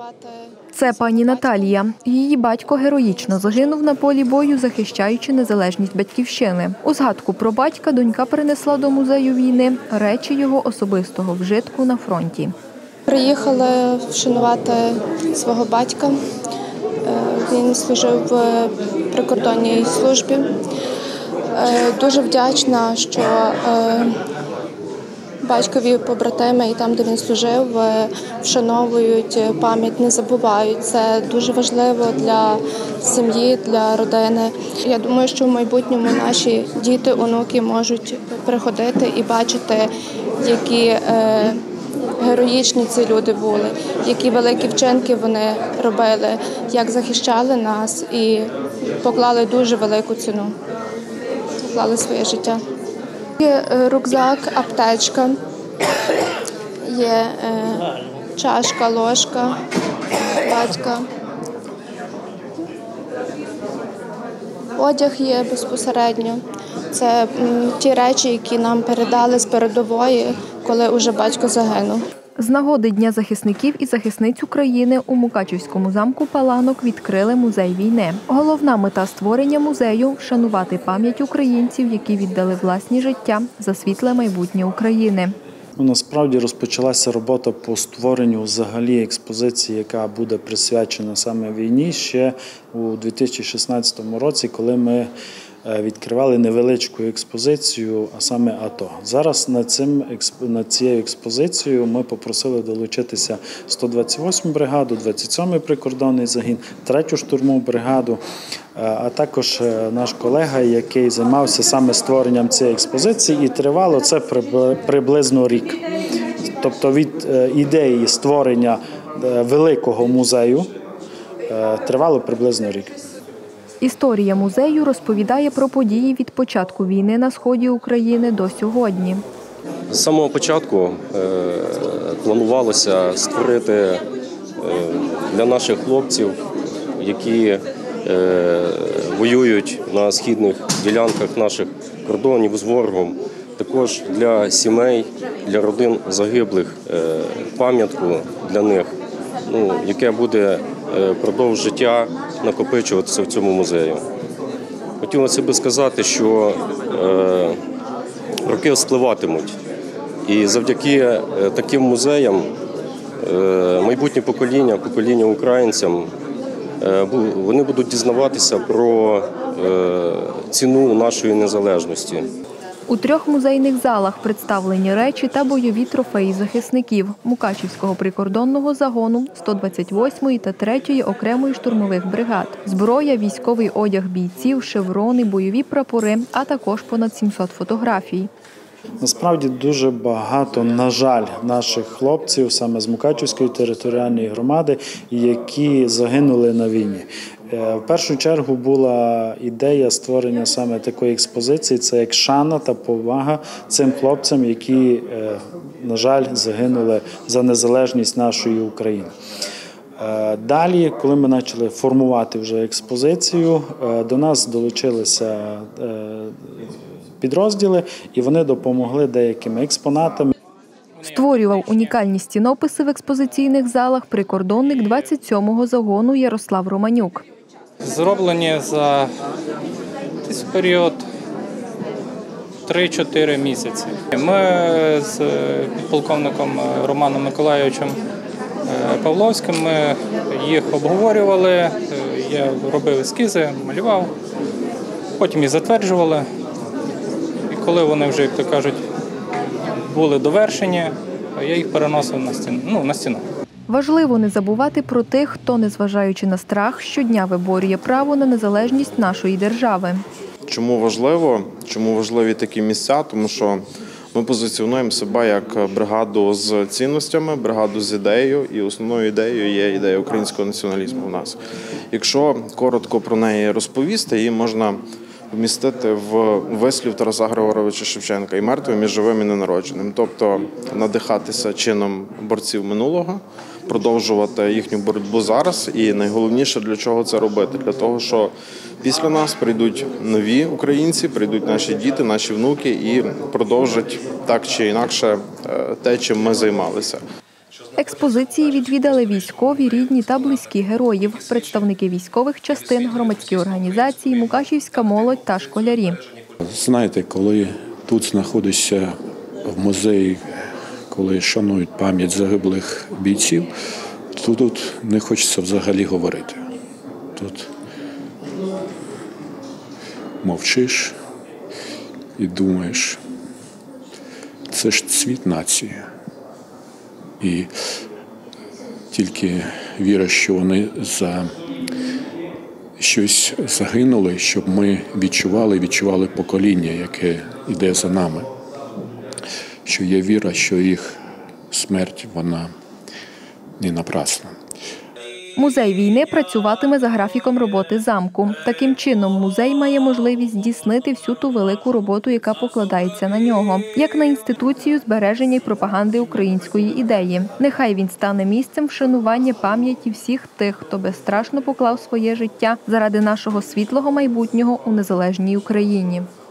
Це пані Наталія. Її батько героїчно загинув на полі бою, захищаючи незалежність батьківщини. У згадку про батька донька принесла до музею війни речі його особистого вжитку на фронті. Приїхали вшанувати свого батька. Він служив в прикордонній службі. Дуже вдячна, що батькові побратими і там, де він служив, вшановують пам'ять, не забувають. Це дуже важливо для сім'ї, для родини. Я думаю, що в майбутньому наші діти, онуки можуть приходити і бачити, які героїчні ці люди були, які великі вчинки вони робили, як захищали нас і поклали дуже велику ціну, поклали своє життя. Є рюкзак, аптечка, є чашка, ложка батька. Одяг є безпосередньо. Це ті речі, які нам передали з передової, коли уже батько загинув. З нагоди Дня захисників і захисниць України у Мукачівському замку Паланок відкрили музей війни. Головна мета створення музею – вшанувати пам'ять українців, які віддали власні життя за світле майбутнє України. Насправді розпочалася робота по створенню взагалі експозиції, яка буде присвячена саме війні ще у 2016 році, коли ми відкривали невеличку експозицію, а саме АТО. Зараз над цією експозицією ми попросили долучитися 128-му бригаду, 27-й прикордонний загін, 3-ю штурмову бригаду, а також наш колега, який займався саме створенням цієї експозиції, і тривало це приблизно рік. Тобто від ідеї створення великого музею тривало приблизно рік. Історія музею розповідає про події від початку війни на сході України до сьогодні. З самого початку планувалося створити для наших хлопців, які воюють на східних ділянках наших кордонів з ворогом, також для сімей, для родин загиблих, пам'ятку для них, яке буде продовж життя накопичуватися в цьому музеї. Хотілося б сказати, що роки спливатимуть. І завдяки таким музеям майбутнє покоління українцям, вони будуть дізнаватися про ціну нашої незалежності. У 3 музейних залах представлені речі та бойові трофеї захисників Мукачівського прикордонного загону, 128-ї та 3-ї окремої штурмових бригад, зброя, військовий одяг бійців, шеврони, бойові прапори, а також понад 700 фотографій. Насправді дуже багато, на жаль, наших хлопців саме з Мукачівської територіальної громади, які загинули на війні. В першу чергу була ідея створення саме такої експозиції, це як шана та повага цим хлопцям, які, на жаль, загинули за незалежність нашої України. Далі, коли ми почали формувати вже експозицію, до нас долучилися підрозділи, і вони допомогли деякими експонатами. Створював унікальні стінописи в експозиційних залах прикордонник 27-го загону Ярослав Романюк. Зроблені за період 3-4 місяці. Ми з підполковником Романом Миколайовичем Павловським ми їх обговорювали, я робив ескізи, малював, потім їх затверджували. І коли вони вже, як то кажуть, були довершені, я їх переносив на стіну. Важливо не забувати про тих, хто, незважаючи на страх, щодня виборює право на незалежність нашої держави. Чому важливо? Чому важливі такі місця? Тому що ми позиціонуємо себе як бригаду з цінностями, бригаду з ідеєю, і основною ідеєю є ідея українського націоналізму в нас. Якщо коротко про неї розповісти, її можна вмістити в вислів Тараса Григоровича Шевченка: «І мертвим, і живим, і ненародженим». Тобто надихатися чином борців минулого, продовжувати їхню боротьбу зараз. І найголовніше, для чого це робити? Для того, що після нас прийдуть нові українці, прийдуть наші діти, наші внуки і продовжать так чи інакше те, чим ми займалися. Експозиції відвідали військові, рідні та близькі героїв, представники військових частин, громадські організації, мукачівська молодь та школярі. Знаєте, коли тут знаходишся в музеї, коли шанують пам'ять загиблих бійців, то тут не хочеться взагалі говорити. Тут мовчиш і думаєш, це ж цвіт нації. І тільки віра, що вони за щось загинули, щоб ми відчували покоління, яке йде за нами. Що є віра, що їх смерть, вона не напрасна. Музей війни працюватиме за графіком роботи замку. Таким чином, музей має можливість здійснити всю ту велику роботу, яка покладається на нього, як на інституцію збереження і пропаганди української ідеї. Нехай він стане місцем вшанування пам'яті всіх тих, хто безстрашно поклав своє життя заради нашого світлого майбутнього у незалежній Україні.